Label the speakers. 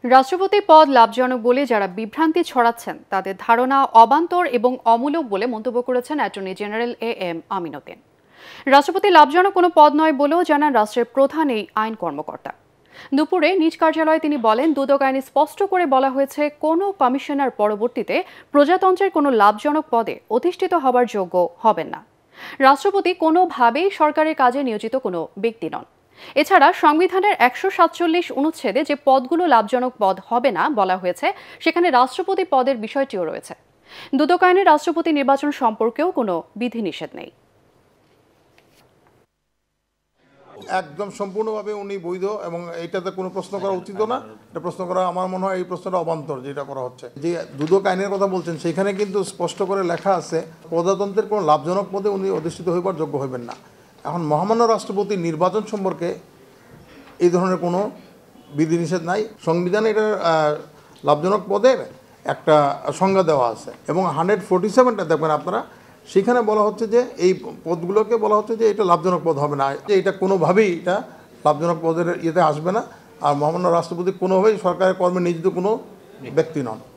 Speaker 1: রাষ্ট্রপতি পদ লাভজনক বলে যারা বিভ্রান্তি ছড়াচ্ছেন তাদের ধারণা অবান্তর এবং অমূলক বলে মন্তব্য করেছেন অ্যাটর্নি জেনারেল এম আমিনুদ্দিন। রাষ্ট্রপতি লাভজনক কোনো পদ নয় বলেও জানান রাষ্ট্রের প্রধান এই আইন কর্মকর্তা। দুপুরে নিজ কার্যালয়ে তিনি বলেন, দুদক আইনে স্পষ্ট করে বলা হয়েছে কোনো কমিশনার পরবর্তীতে প্রজাতন্ত্রের কোনো লাভজনক পদে অধিষ্ঠিত হবার যোগ্য হবেন না। রাষ্ট্রপতি কোনোভাবেই সরকারের কাজে নিয়োজিত কোনো ব্যক্তি নন। এছাড়া সংবিধানের ১৪৭ অনুচ্ছেদে যে পদগুলো লাভজনক পদ হবে না বলা হয়েছে, সেখানে রাষ্ট্রপতি পদের বিষয়টিও রয়েছে। দুদক আইনে রাষ্ট্রপতি নির্বাচন সম্পর্কেও কোনো বিধিনিষেধ নেই।
Speaker 2: একদম সম্পূর্ণভাবে উনি বৈধ এবং এইটাতে কোনো প্রশ্ন করা উচিত না। এটা প্রশ্ন করা আমার মনে হয় এই প্রশ্নটা অবান্তর যেটা করা হচ্ছে। যে দুদক আইনের কথা বলছেন সেখানে কিন্তু স্পষ্ট করে লেখা আছে প্রজাতন্ত্রের কোনো লাভজনক পদে উনি অধিষ্ঠিত হইবার যোগ্য হইবেন না। এখন মহামান্য রাষ্ট্রপতি নির্বাচন সম্পর্কে এই ধরনের কোনো বিধিনিষেধ নাই। সংবিধানে এটার লাভজনক পদের একটা সংজ্ঞা দেওয়া আছে এবং 147টা দেখবেন আপনারা, সেখানে বলা হচ্ছে যে এই পদগুলোকে বলা হচ্ছে যে এটা লাভজনক পদ হবে না, যে এটা কোনোভাবেই এটা লাভজনক পদের ইয়েতে আসবে না। আর মহামান্য রাষ্ট্রপতি কোনোভাবেই সরকারের কর্মে নিয়োজিত কোনো ব্যক্তি নন।